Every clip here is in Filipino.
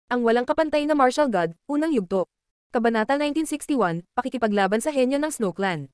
Ang walang kapantay na martial god, unang yugto. Kabanata 1961, pakikipaglaban sa henyo ng Snow Clan.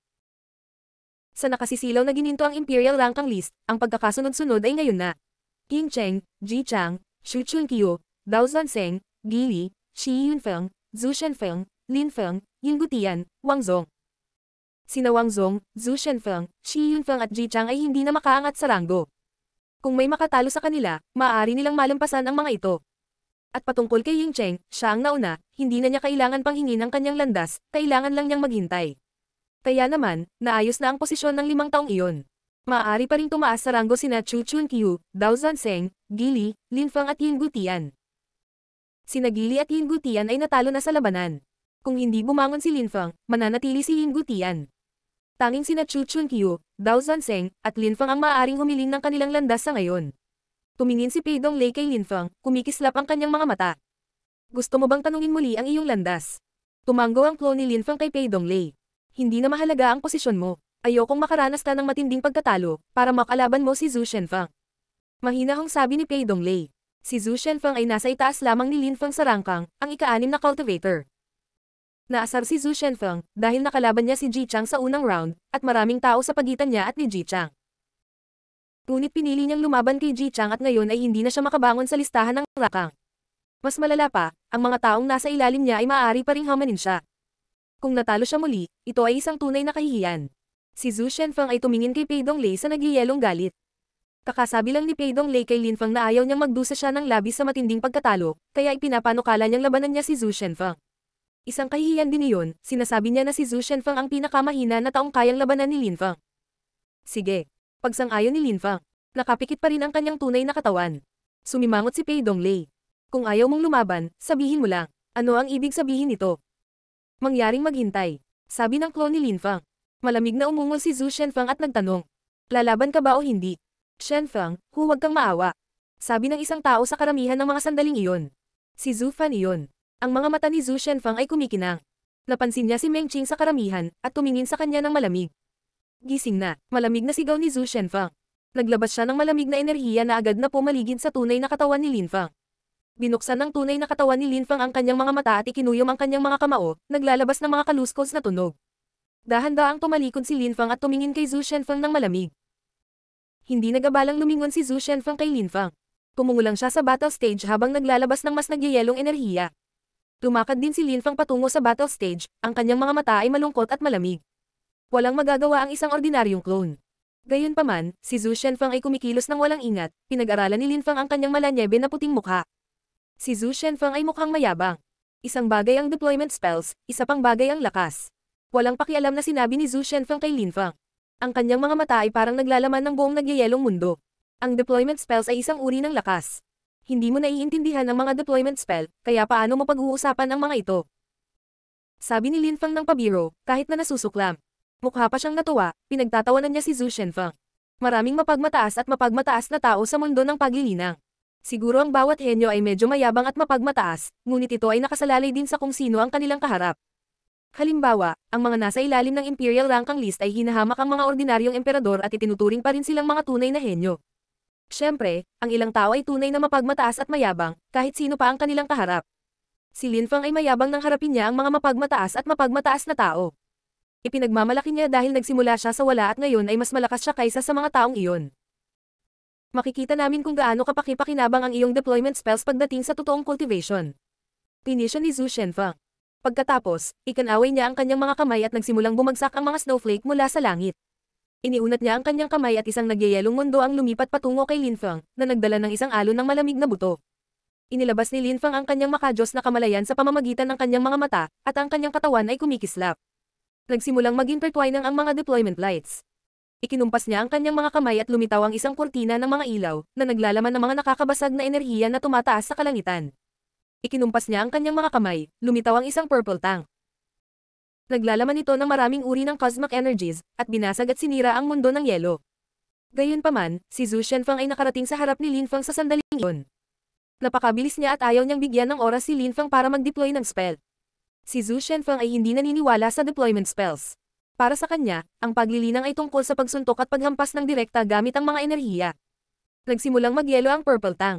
Sa nakasisilaw na gininto ang Imperial Ranking List, ang pagkakasunod-sunod ay ngayon na. Qin Cheng, Ji Chang, Xu Chunqiu, Dao Zanzeng, Gi Li, Shi Yunfeng, Zhu Shenfeng, Lin Feng, Yin Gutian, Wang Zong. Sina Wang Zong, Zhu Shenfeng, Shi Yunfeng at Ji Chang ay hindi na makaangat sa ranggo. Kung may makatalo sa kanila, maaari nilang malampasan ang mga ito. At patungkol kay Ying Cheng, siya ang nauna, hindi na niya kailangan pang hingin ang kanyang landas, kailangan lang niyang maghintay. Kaya naman, naayos na ang posisyon ng 5 taong iyon. Maaari pa ring tumaas sa ranggo sina Chu Chunqiu, Dao Zanzeng, Gi Li, Lin Feng at Yin Gutian. Sina Gi Li at Yin Gutian ay natalo na sa labanan. Kung hindi bumangon si Lin Feng, mananatili si Yin Gutian. Tanging sina Chu Chunqiu, Dao Zanzeng, at Lin Feng ang maaaring humiling ng kanilang landas sa ngayon. Tumingin si Pei Donglei kay Lin Feng, kumikislap ang kanyang mga mata. Gusto mo bang tanungin muli ang iyong landas? Tumanggo ang clone ni Lin Feng kay Pei Donglei. Hindi na mahalaga ang posisyon mo. Ayokong makaranas ka ng matinding pagkatalo, para makalaban mo si Zhu Shenfeng. Mahinahong sabi ni Pei Donglei. Si Zhu Shenfeng ay nasa itaas lamang ni Lin Feng sa rangkang, ang ika-6 na cultivator. Naasar si Zhu Shenfeng, dahil nakalaban niya si Ji Chang sa unang round, at maraming tao sa pagitan niya at ni Ji Chang. Ngunit pinili niyang lumaban kay Ji Chang at ngayon ay hindi na siya makabangon sa listahan ng rangkang. Mas malala pa, ang mga taong nasa ilalim niya ay maaari pa ring hamanin siya. Kung natalo siya muli, ito ay isang tunay na kahihiyan. Si Zhu Shenfeng ay tumingin kay Pei Donglei sa nagyayelong galit. Kakasabi lang ni Pei Donglei kay Lin Feng na ayaw niyang magdusa siya ng labis sa matinding pagkatalo, kaya ipinapanukala niyang labanan niya si Zhu Shenfeng. Isang kahihiyan din iyon, sinasabi niya na si Zhu Shenfeng ang pinakamahina na taong kayang labanan ni Lin Feng. Sige. Pagsang-ayon ni Lin Feng. Nakapikit pa rin ang kanyang tunay na katawan. Sumimangot si Pei Donglei. Kung ayaw mong lumaban, sabihin mo lang. Ano ang ibig sabihin nito? Mangyaring maghintay. Sabi ng clone ni Lin Feng. Malamig na umungol si Zhu Shenfeng at nagtanong. Lalaban ka ba o hindi? Shenfeng, huwag kang maawa. Sabi ng isang tao sa karamihan ng mga sandaling iyon. Si Zhu Fan iyon. Ang mga mata ni Zhu Shenfeng ay kumikinang. Napansin niya si Meng Qing sa karamihan, at tumingin sa kanya ng malamig. Gising na, malamig na sigaw ni Zhu Shenfeng. Naglabas siya ng malamig na enerhiya na agad na pumaligid sa tunay na katawan ni Lin Feng. Binuksan ng tunay na katawan ni Lin Feng ang kanyang mga mata at ikinuyom ang kanyang mga kamao, naglalabas ng mga kaluskos na tunog. Dahan-daang tumalikod si Lin Feng at tumingin kay Zhu Shenfeng ng malamig. Hindi nagabalang lumingon si Zhu Shenfeng kay Lin Feng. Tumungo lang siya sa battle stage habang naglalabas ng mas nagyayelong enerhiya. Tumakad din si Lin Feng patungo sa battle stage, ang kanyang mga mata ay malungkot at malamig. Walang magagawa ang isang ordinaryong clone. Gayunpaman, si Zhu Shenfeng ay kumikilos ng walang ingat, pinag-aralan ni Lin Feng ang kanyang malanyebe na puting mukha. Si Zhu Shenfeng ay mukhang mayabang. Isang bagay ang deployment spells, isa pang bagay ang lakas. Walang pakialam na sinabi ni Zhu Shenfeng kay Lin Feng. Ang kanyang mga mata ay parang naglalaman ng buong nagyayelong mundo. Ang deployment spells ay isang uri ng lakas. Hindi mo naiintindihan ang mga deployment spell, kaya paano mo pag-uusapan ang mga ito? Sabi ni Lin Feng ng pabiro, kahit na nasusuklam. Mukha pa siyang natuwa, pinagtatawanan niya si Zhu Shenfeng. Maraming mapagmataas at mapagmataas na tao sa mundo ng paglilinang. Siguro ang bawat henyo ay medyo mayabang at mapagmataas, ngunit ito ay nakasalalay din sa kung sino ang kanilang kaharap. Halimbawa, ang mga nasa ilalim ng Imperial Ranking List ay hinahamak ang mga ordinaryong emperador at itinuturing pa rin silang mga tunay na henyo. Siyempre, ang ilang tao ay tunay na mapagmataas at mayabang, kahit sino pa ang kanilang kaharap. Si Lin Feng ay mayabang nang harapin niya ang mga mapagmataas at mapagmataas na tao. Ipinagmamalaki niya dahil nagsimula siya sa wala at ngayon ay mas malakas siya kaysa sa mga taong iyon. Makikita namin kung gaano kapaki-pakinabang ang iyong deployment spells pagdating sa totoong cultivation. Pinisya ni Zhu Shenfeng. Pagkatapos, ikanaway niya ang kanyang mga kamay at nagsimulang bumagsak ang mga snowflake mula sa langit. Iniunat niya ang kanyang kamay at isang nagyayelong mundo ang lumipat patungo kay Lin Feng, na nagdala ng isang alon ng malamig na buto. Inilabas ni Lin Feng ang kanyang makajos na kamalayan sa pamamagitan ng kanyang mga mata, at ang kanyang katawan ay kumikislap. Nagsimulang mag-intertwine ang mga deployment lights. Ikinumpas niya ang kanyang mga kamay at lumitaw ang isang kurtina ng mga ilaw, na naglalaman ng mga nakakabasag na enerhiya na tumataas sa kalangitan. Ikinumpas niya ang kanyang mga kamay, lumitaw ang isang purple tang. Naglalaman ito ng maraming uri ng cosmic energies, at binasag at sinira ang mundo ng yelo. Gayunpaman, si Zhu Shenfeng ay nakarating sa harap ni Lin Feng sa sandaling iyon. Napakabilis niya at ayaw niyang bigyan ng oras si Lin Feng para mag-deploy ng spell. Si Zhu Shenfeng ay hindi naniniwala sa deployment spells. Para sa kanya, ang paglilinang ay tungkol sa pagsuntok at paghampas ng direkta gamit ang mga enerhiya. Nagsimulang magyelo ang purple tang.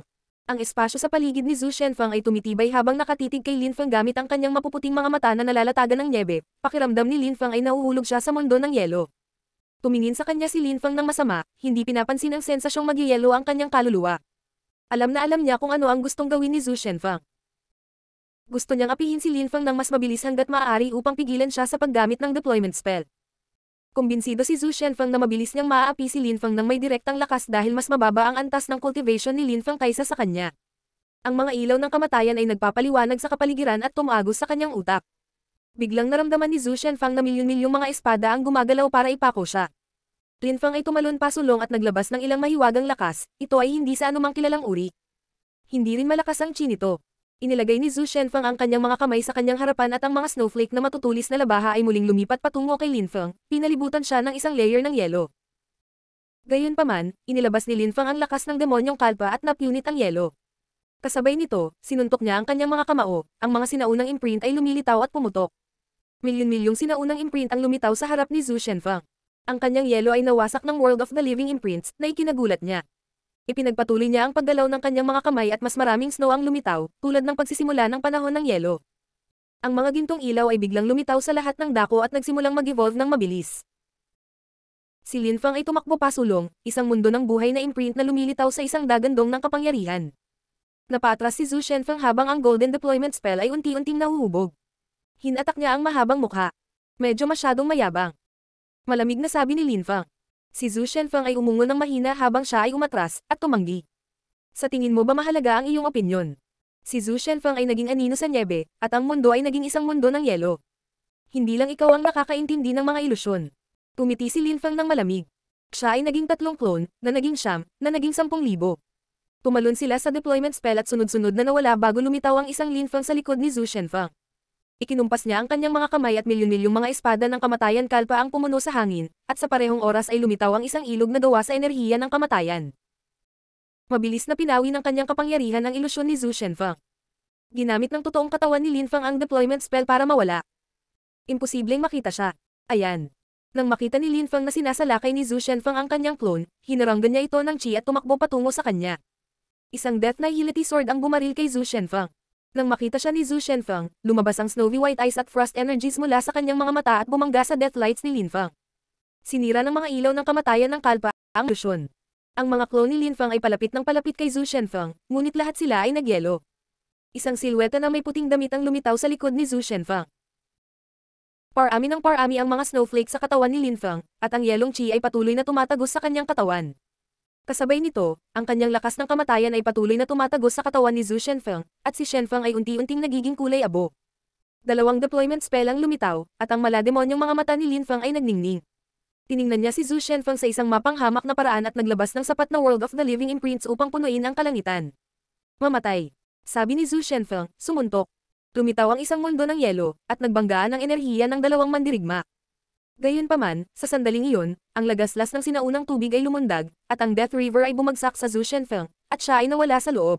Ang espasyo sa paligid ni Zhu Shenfang ay tumitibay habang nakatitig kay Lin Feng gamit ang kanyang mapuputing mga mata na nalalatagan ng niebe. Pakiramdam ni Lin Feng ay nahuhulog siya sa mundo ng yelo. Tumingin sa kanya si Lin Feng ng masama, hindi pinapansin ang sensasyong magyayelo ang kanyang kaluluwa. Alam na alam niya kung ano ang gustong gawin ni Zhu Shenfang. Gusto niyang apihin si Lin Feng ng mas mabilis hanggat maaari upang pigilan siya sa paggamit ng deployment spell. Kumbinsido si Zhu Shenfang na mabilis niyang maaapi si Lin Feng ng may direktang lakas dahil mas mababa ang antas ng cultivation ni Lin Feng kaysa sa kanya. Ang mga ilaw ng kamatayan ay nagpapaliwanag sa kapaligiran at tumagos sa kanyang utak. Biglang naramdaman ni Zhu Shenfang na milyon-milyong mga espada ang gumagalaw para ipako siya. Lin Feng ay tumalon pasulong at naglabas ng ilang mahiwagang lakas, ito ay hindi sa anumang kilalang uri. Hindi rin malakas ang chi nito. Inilagay ni Zhu Shenfang ang kanyang mga kamay sa kanyang harapan at ang mga snowflake na matutulis na labaha ay muling lumipat patungo kay Lin Feng, pinalibutan siya ng isang layer ng yelo. Gayunpaman, inilabas ni Lin Feng ang lakas ng demonyong kalpa at napunit ang yelo. Kasabay nito, sinuntok niya ang kanyang mga kamao, ang mga sinaunang imprint ay lumilitaw at pumutok. Milyon-milyong sinaunang imprint ang lumitaw sa harap ni Zhu Shenfang. Ang kanyang yelo ay nawasak ng World of the Living Imprints na ikinagulat niya. Ipinagpatuloy niya ang paggalaw ng kanyang mga kamay at mas maraming snow ang lumitaw, tulad ng pagsisimula ng panahon ng yelo. Ang mga gintong ilaw ay biglang lumitaw sa lahat ng dako at nagsimulang mag-evolve ng mabilis. Si Lin Feng ay tumakbo pasulong, isang mundo ng buhay na imprint na lumilitaw sa isang dagandong ng kapangyarihan. Napatras si Zhu Shenfeng habang ang golden deployment spell ay unti-unting nahuhubog. Hinatak niya ang mahabang mukha. Medyo masyadong mayabang. Malamig na sabi ni Lin Feng. Si Zhu Shenfeng ay umungon ng mahina habang siya ay umatras, at tumanggi. Sa tingin mo ba mahalaga ang iyong opinyon? Si Zhu Shenfeng ay naging anino sa niebe, at ang mundo ay naging isang mundo ng yelo. Hindi lang ikaw ang nakakaintindi ng mga ilusyon. Tumiti si Lin Feng ng malamig. Siya ay naging 3 clone, na naging 9, na naging 10,000. Tumalon sila sa deployment spell at sunod-sunod na nawala bago lumitaw ang isang Lin Feng sa likod ni Zhu Shenfeng. Ikinumpas niya ang kanyang mga kamay at milyon-milyong mga espada ng kamatayan kalpa ang pumuno sa hangin, at sa parehong oras ay lumitaw ang isang ilog na gawa sa enerhiya ng kamatayan. Mabilis na pinawi ng kanyang kapangyarihan ang ilusyon ni Zhu Shenfeng. Ginamit ng totoong katawan ni Lin Feng ang deployment spell para mawala. Imposibleng makita siya. Ayan. Nang makita ni Lin Feng na sinasalakay ni Zhu Shenfeng ang kanyang clone, hinaranggan niya ito ng chi at tumakbo patungo sa kanya. Isang Death Nihility Sword ang bumaril kay Zhu Shenfeng. Nang makita siya ni Zhu Shenfeng, lumabas ang snowy white eyes at frost energies mula sa kanyang mga mata at bumangga sa death lights ni Lin Feng. Sinira ng mga ilaw ng kamatayan ng kalpa ang ilusyon. Ang mga clone ni Lin Feng ay palapit ng palapit kay Zhu Shenfeng, ngunit lahat sila ay nagyelo. Isang silweta na may puting damit ang lumitaw sa likod ni Zhu Shenfeng. Parami ng parami ang mga snowflake sa katawan ni Lin Feng, at ang yelong chi ay patuloy na tumatagos sa kanyang katawan. Kasabay nito, ang kanyang lakas ng kamatayan ay patuloy na tumatagos sa katawan ni Zhu Shenfeng, at si Shenfeng ay unti-unting nagiging kulay abo. 2 deployment spell ang lumitaw, at ang malademonyong mga mata ni Lin Feng ay nagningning. Tiningnan niya si Zhu Shenfeng sa isang mapanghamak na paraan at naglabas ng sapat na World of the Living Imprints upang punuin ang kalangitan. Mamatay. Sabi ni Zhu Shenfeng, sumuntok. Lumitaw ang isang mundo ng yelo, at nagbanggaan ang enerhiya ng 2 mandirigma. Gayunpaman, sa sandaling iyon, ang lagaslas ng sinaunang tubig ay lumundag, at ang Death River ay bumagsak sa Zhu Shenfeng, at siya ay nawala sa loob.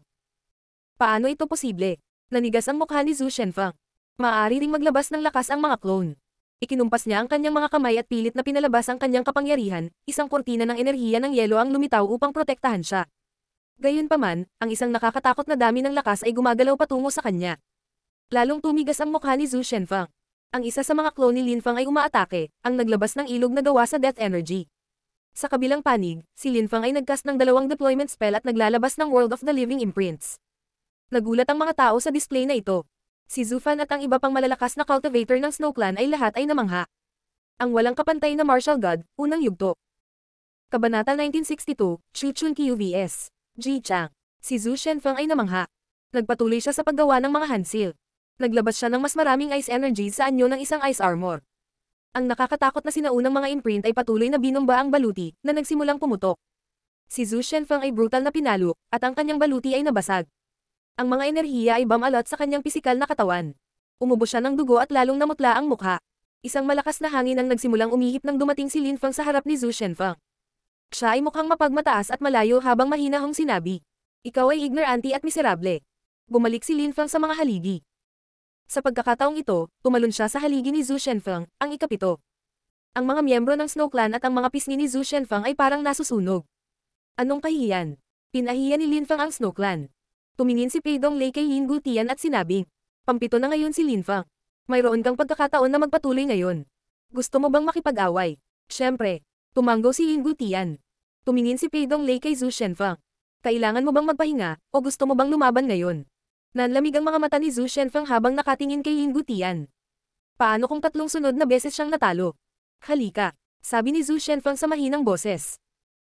Paano ito posible? Nanigas ang mukha ni Zhu Shenfeng. Maaari ring maglabas ng lakas ang mga clone. Ikinumpas niya ang kanyang mga kamay at pilit na pinalabas ang kanyang kapangyarihan, isang kurtina ng enerhiya ng yelo ang lumitaw upang protektahan siya. Gayunpaman, ang isang nakakatakot na dami ng lakas ay gumagalaw patungo sa kanya. Lalong tumigas ang mukha ni Zhu Shenfeng. Ang isa sa mga clone ni Lin Feng ay umaatake, ang naglabas ng ilog na gawa sa death energy. Sa kabilang panig, si Lin Feng ay nagcast ng 2 deployment spell at naglalabas ng World of the Living Imprints. Nagulat ang mga tao sa display na ito. Si Zhu Fan at ang iba pang malalakas na cultivator ng Snow Clan ay lahat ay namangha. Ang walang kapantay na martial god, unang yugto. Kabanata 1962, Chu Chun Qiu vs. Ji Chang. Si Zhu Shenfeng ay namangha. Nagpatuloy siya sa paggawa ng mga handseal. Naglabas siya ng mas maraming ice energy sa anyo ng isang ice armor. Ang nakakatakot na sinaunang mga imprint ay patuloy na binomba ang baluti, na nagsimulang pumutok. Si Zhu Shenfeng ay brutal na pinalo, at ang kanyang baluti ay nabasag. Ang mga enerhiya ay bumalot sa kanyang pisikal na katawan. Umubo siya ng dugo at lalong namutla ang mukha. Isang malakas na hangin ang nagsimulang umihip nang dumating si Lin Feng sa harap ni Zhu Shenfeng. Siya ay mukhang mapagmataas at malayo habang mahinahong sinabi. Ikaw ay ignorante at miserable. Bumalik si Lin Feng sa mga haligi. Sa pagkakataong ito, tumalon siya sa haligi ni Zhu Shenfeng, ang ikapito. Ang mga miyembro ng Snow Clan at ang mga pisngi ni Zhu Shenfeng ay parang nasusunog. Anong kahihiyan? Pinahiya ni Lin Feng ang Snow Clan. Tumingin si Pei Donglei kay Yin Gutian at sinabing, "Pampito na ngayon si Lin Fang. Mayroon kang pagkakataon na magpatuloy ngayon. Gusto mo bang makipag-away?" Siyempre, tumanggo si Yin Gutian. Tumingin si Pei Donglei kay Zhu Shenfang. "Kailangan mo bang magpahinga, o gusto mo bang lumaban ngayon?" Nanlamig ang mga mata ni Zhu Shenfang habang nakatingin kay Yin Gutian. Paano kung 3 sunod na beses siyang natalo? "Halika," sabi ni Zhu Shenfang sa mahinang boses.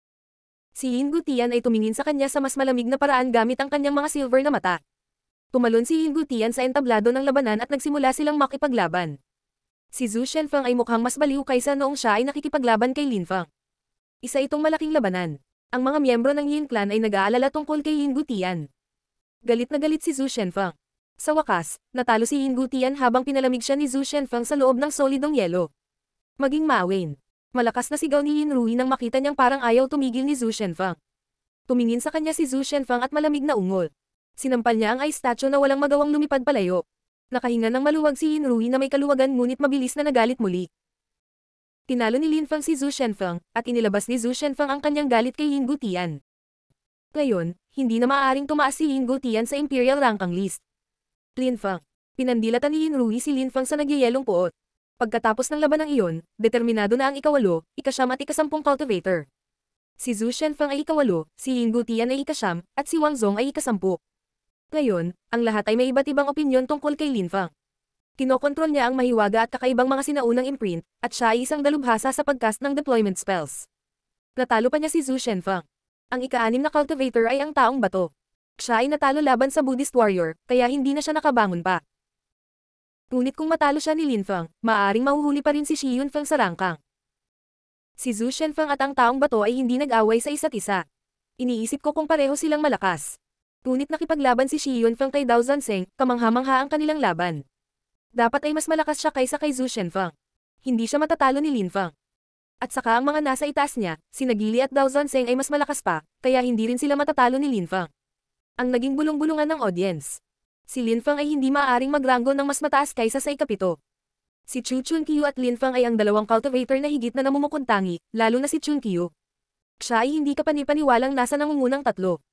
Si Yin Gutian ay tumingin sa kanya sa mas malamig na paraan gamit ang kanyang mga silver na mata. Tumalon si Yin Gutian sa entablado ng labanan at nagsimula silang makipaglaban. Si Zhu Shenfang ay mukhang mas baliw kaysa noong siya ay nakikipaglaban kay Lin Fang. Isa itong malaking labanan. Ang mga miyembro ng Yin Clan ay nag-aalala tungkol kay Yin Gutian. Galit na galit si Zhu Shenfang. Sa wakas, natalo si Yin Gutian habang pinalamig siya ni Zhu Shenfang sa loob ng solidong yelo. Maging Mawin. Malakas na sigaw ni Yin Rui nang makita niyang parang ayaw tumigil ni Zhu Shenfang. Tumingin sa kanya si Zhu Shenfang at malamig na ungol. Sinampal niya ang ice statue na walang magawang lumipad palayo. Nakahinga ng maluwag si Yin Rui na may kaluwagan ngunit mabilis na nagalit muli. Tinalo ni Lin Fang si Zhu Shenfang, at inilabas ni Zhu Shenfang ang kanyang galit kay Yin Gutian. Ngayon, hindi na maaaring tumaas si Yin Gutian sa Imperial Ranking List. Lin Fang. Pinandilatan ni Yin Rui si Lin Fang sa nagyayelong puot. Pagkatapos ng labanang iyon, determinado na ang ika-8, ika-9 at ika-10 cultivator. Si Zhu Shenfang ay ika-8, si Yin Gutian ay ika-9, at si Wang Zong ay ika-10. Ngayon, ang lahat ay may iba't ibang opinyon tungkol kay Lin Fang. Kinokontrol niya ang mahiwaga at kakaibang mga sinaunang imprint, at siya ay isang dalubhasa sa pagcast ng deployment spells. Natalo pa niya si Zhu Shenfang. Ang ika-6 na cultivator ay ang taong bato. Siya ay natalo laban sa Buddhist warrior, kaya hindi na siya nakabangon pa. Ngunit kung matalo siya ni Lin Fang, maaaring mahuhuli pa rin si Shi Yunfang sa rangkang. Si Zhu Shenfang at ang taong bato ay hindi nag-away sa isa't isa. Iniisip ko kung pareho silang malakas. Ngunit nakipaglaban si Shi Yunfang kay Dao Zanzeng, kamangha-mangha ang kanilang laban. Dapat ay mas malakas siya kaysa kay Zhu Shenfang. Hindi siya matatalo ni Lin Fang. At saka ang mga nasa itaas niya, sina Gili at Dao Zanzeng ay mas malakas pa, kaya hindi rin sila matatalo ni Lin Fang. Ang naging bulong-bulungan ng audience. Si Lin Fang ay hindi maaaring magranggo ng mas mataas kaysa sa ika-7. Si Chu Chunqiu at Lin Fang ay ang dalawang cultivator na higit na namumukuntangi, lalo na si Chunqiu. Siya ay hindi kapani-paniwalang nasa nangungunang 3.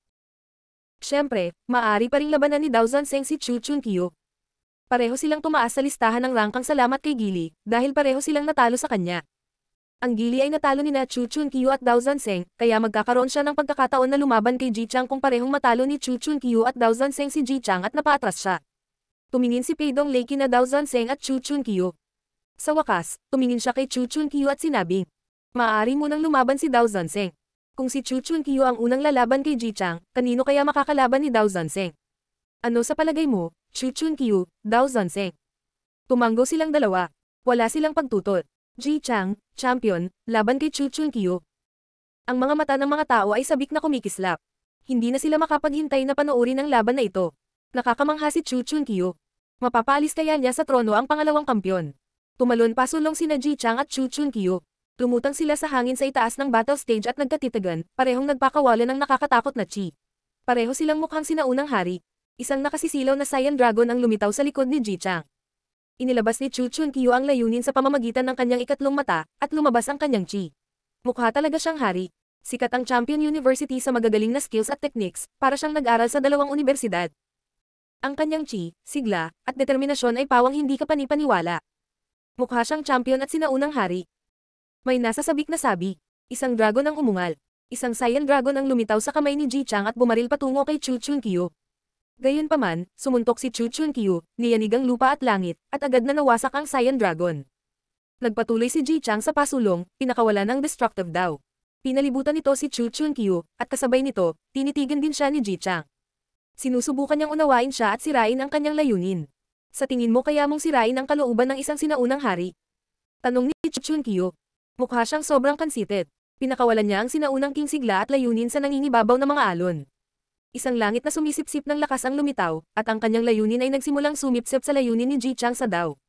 Siyempre, maaari pa ring labanan ni Dao Zanzeng si Chu Chunqiu. Pareho silang tumaas sa listahan ng rangkang salamat kay Gili, dahil pareho silang natalo sa kanya. Ang Gili ay natalo ni Chu Chunqiu at Dao Zanzeng, kaya magkakaroon siya ng pagkakataon na lumaban kay Ji Chang kung parehong matalo ni Chu Chunqiu at Dao Zanzeng si Ji Chang at napaatras siya. Tumingin si Pei Donglei kina Dao Zanzeng at Chu Chunqiu. Sa wakas, tumingin siya kay Chu Chunqiu at sinabing, "Maaari munang lumaban si Dao Zanzeng. Kung si Chu Chunqiu ang unang lalaban kay Ji Chang, kanino kaya makakalaban ni Dao Zanzeng? Ano sa palagay mo, Chu Chunqiu, Dao Zanzeng?" Tumanggo silang dalawa. Wala silang pagtutot. Ji Chang, champion, laban kay Chu Chunqiu. Ang mga mata ng mga tao ay sabik na kumikislap. Hindi na sila makapaghintay na panoorin ang laban na ito. Nakakamangha si Chu Chunqiu. Mapapaalis kaya niya sa trono ang pangalawang kampyon. Tumalon pasulong sina Ji Chang at Chu Chunqiu. Lumutang sila sa hangin sa itaas ng battle stage at nagkatitagan, parehong nagpakawalan ng nakakatakot na chi. Pareho silang mukhang sinaunang hari. Isang nakasisilaw na Saiyan Dragon ang lumitaw sa likod ni Ji Chang. Inilabas ni Chu Chunqiu ang layunin sa pamamagitan ng kanyang ikatlong mata, at lumabas ang kanyang chi. Mukha talaga siyang hari. Sikat ang Champion University sa magagaling na skills at techniques, para siyang nag-aral sa 2 universidad. Ang kanyang chi, sigla, at determinasyon ay pawang hindi kapani-paniwala. Mukha siyang champion at sinaunang hari. May nasasabik na sabi. Isang dragon ang umungal. Isang Saiyan Dragon ang lumitaw sa kamay ni Ji Chang at bumaril patungo kay Chu Chunqiu. Gayunpaman, sumuntok si Chu Chunqiu, niyanig ang lupa at langit, at agad na nawasak ang Saiyan Dragon. Nagpatuloy si Ji Chang sa pasulong, pinakawala ng Destructive Dao. Pinalibutan nito si Chu Chunqiu, at kasabay nito, tinitigan din siya ni Ji Chang. Sinusubukan niyang unawain siya at sirain ang kanyang layunin. Sa tingin mo kaya mong sirain ang kalooban ng isang sinaunang hari? Tanong ni Chu Chunqiu. Mukha siyang sobrang kansitet. Pinakawalan niya ang sinaunang king sigla at layunin sa nangingibabaw na mga alon. Isang langit na sumisipsip ng lakas ang lumitaw, at ang kanyang layunin ay nagsimulang sumipsip sa layunin ni Ji Chang sa Dao.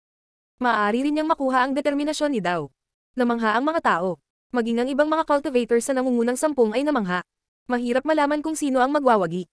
Maaari rin niyang makuha ang determinasyon ni Dao. Namangha ang mga tao. Maging ang ibang mga cultivators sa nangungunang 10 ay namangha. Mahirap malaman kung sino ang magwawagi.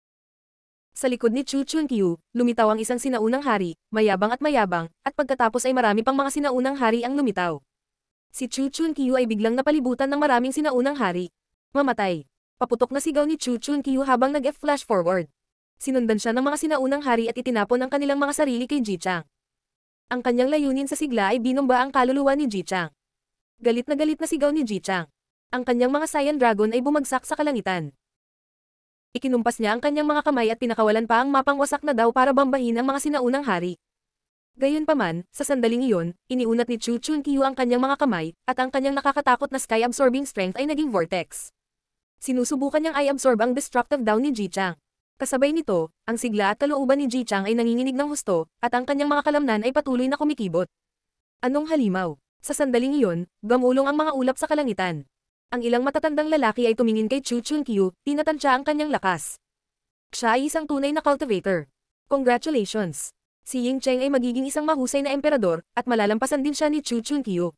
Sa likod ni Chu Chunqiu, lumitaw ang isang sinaunang hari, mayabang, at pagkatapos ay marami pang mga sinaunang hari ang lumitaw. Si Chu Chunqiu ay biglang napalibutan ng maraming sinaunang hari. Mamatay. Paputok na sigaw ni Chu Chunqiu habang nag-flash forward. Sinundan siya ng mga sinaunang hari at itinapon ang kanilang mga sarili kay Ji Chang. Ang kanyang layunin sa sigla ay binomba ang kaluluwa ni Ji Chang. Galit na sigaw ni Ji Chang. Ang kanyang mga Saiyan Dragon ay bumagsak sa kalangitan. Ikinumpas niya ang kanyang mga kamay at pinakawalan pa ang mapang wasak na daw para bambahin ang mga sinaunang hari. Gayunpaman, sa sandaling iyon, iniunat ni Chu Chunqiu ang kanyang mga kamay, at ang kanyang nakakatakot na sky-absorbing strength ay naging vortex. Sinusubukan niyang i-absorb ang destructive daw ni Ji Chang. Kasabay nito, ang sigla at kalooban ni Ji Chang ay nanginginig ng husto, at ang kanyang mga kalamnan ay patuloy na kumikibot. Anong halimaw? Sa sandaling iyon, gamulong ang mga ulap sa kalangitan. Ang ilang matatandang lalaki ay tumingin kay Chu Chunqiu, tinatansya ang kanyang lakas. Siya ay isang tunay na cultivator. Congratulations! Si Ying Cheng ay magiging isang mahusay na emperador, at malalampasan din siya ni Chu Chunqiu.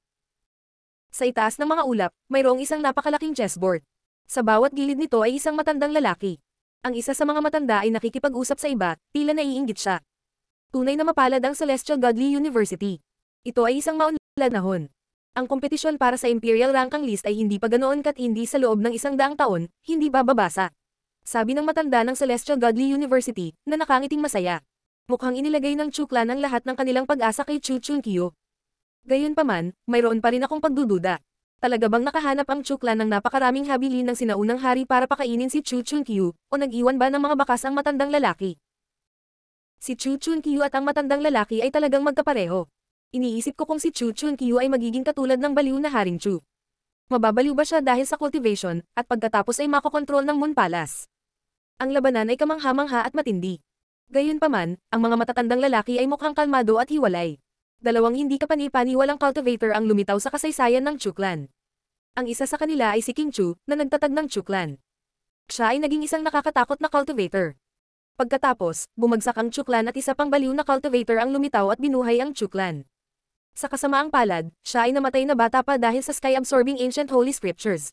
Sa itaas ng mga ulap, mayroong isang napakalaking chessboard. Sa bawat gilid nito ay isang matandang lalaki. Ang isa sa mga matanda ay nakikipag-usap sa iba, tila naiinggit siya. Tunay na mapalad ang Celestial Godly University. Ito ay isang maunlad na hon. Ang kompetisyon para sa Imperial Ranking List ay hindi pa ganoon katindi sa loob ng 100 taon, hindi bababasa. Sabi ng matanda ng Celestial Godly University, na nakangiting masaya. Mukhang inilagay ng Chu Clan ang lahat ng kanilang pag-asa kay Chu Chunqiu. Gayunpaman, mayroon pa rin akong pagdududa. Talaga bang nakahanap ang Chu Clan ng napakaraming habilin ng sinaunang hari para pakainin si Chu Chunqiu, o nag-iwan ba ng mga bakas ang matandang lalaki? Si Chu Chunqiu at ang matandang lalaki ay talagang magkapareho. Iniisip ko kung si Chu Chunqiu ay magiging katulad ng baliw na Haring Chu. Mababaliw ba siya dahil sa cultivation, at pagkatapos ay makokontrol ng Moon Palace? Ang labanan ay kamangha-mangha at matindi. Gayunpaman, ang mga matatandang lalaki ay mukhang kalmado at hiwalay. Dalawang hindi kapani-paniwalang cultivator ang lumitaw sa kasaysayan ng Chu Clan. Ang isa sa kanila ay si King Chu, na nagtatag ng Chu Clan. Siya ay naging isang nakakatakot na cultivator. Pagkatapos, bumagsak ang Chu Clan at isa pang baliw na cultivator ang lumitaw at binuhay ang Chu Clan. Sa kasamaang palad, siya ay namatay na bata pa dahil sa sky-absorbing ancient holy scriptures.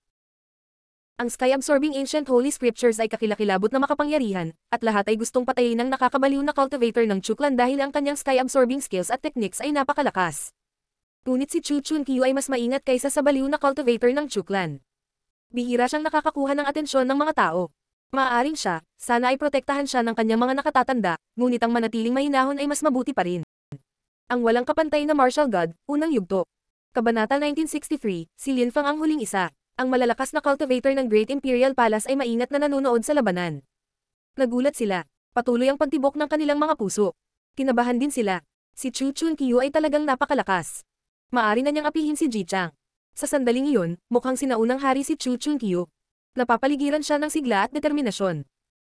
Ang sky-absorbing ancient holy scriptures ay kakilakilabot na makapangyarihan, at lahat ay gustong patayin ng nakakabaliw na cultivator ng Chu Clan dahil ang kanyang sky-absorbing skills at techniques ay napakalakas. Ngunit si Chu Chunqiu ay mas maingat kaysa sa baliw na cultivator ng Chu Clan. Bihira siyang nakakakuha ng atensyon ng mga tao. Maaaring siya, sana ay protektahan siya ng kanyang mga nakatatanda, ngunit ang manatiling mahinahon ay mas mabuti pa rin. Ang walang kapantay na martial god, unang yugto. Kabanata 1963, si Lin Fang ang huling isa. Ang malalakas na cultivator ng Great Imperial Palace ay maingat na nanonood sa labanan. Nagulat sila. Patuloy ang pagtibok ng kanilang mga puso. Kinabahan din sila. Si Chu Chunqiu ay talagang napakalakas. Maari na niyang apihin si Ji Chang. Sa sandaling iyon, mukhang sinaunang hari si Chu Chunqiu. Napapaligiran siya ng sigla at determinasyon.